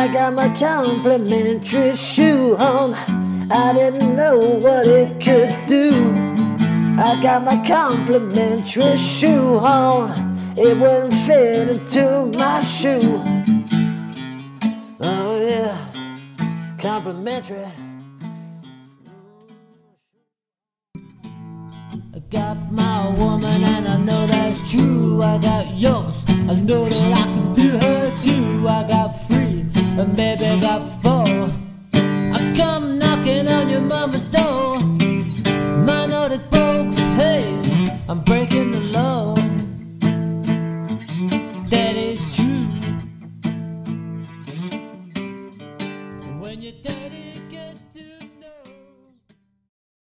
I got my complimentary shoehorn. I didn't know what it could do. I got my complimentary shoehorn. It wouldn't fit into my shoe. Oh yeah, complimentary. I got my woman and I know that's true. I got yours, I know that I can do her too. I got free and baby got